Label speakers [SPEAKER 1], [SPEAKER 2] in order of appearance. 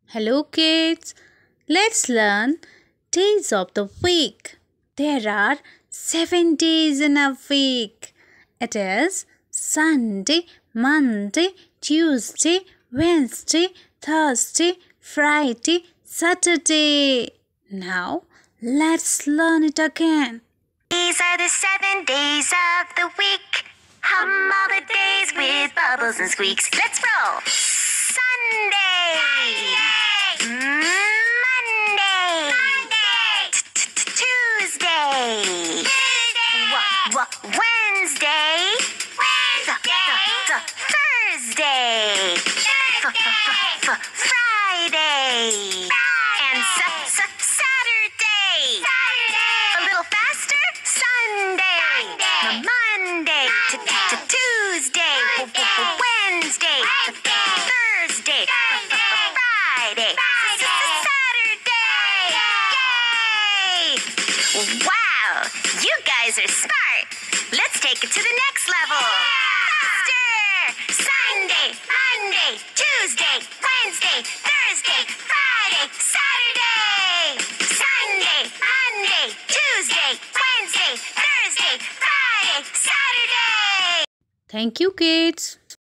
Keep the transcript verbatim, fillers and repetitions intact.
[SPEAKER 1] Hello kids, let's learn days of the week. There are seven days in a week. It is Sunday, Monday, Tuesday, Wednesday, Thursday, Friday, Saturday. Now let's learn it again.
[SPEAKER 2] These are the seven days of the week. Hum all the days with bubbles and squeaks. Let's roll. Sunday. Monday. Tuesday. Wednesday. Thursday. Friday. And Saturday. A little faster. Sunday. Monday. Tuesday. Wednesday. Thursday. Friday. Saturday. Yay! Wow! You guys are smart. Let's take it to the next level. Faster! Sunday, Monday, Tuesday, Wednesday, Thursday, Friday, Saturday. Sunday, Monday, Tuesday, Wednesday, Thursday, Friday, Saturday.
[SPEAKER 1] Thank you kids.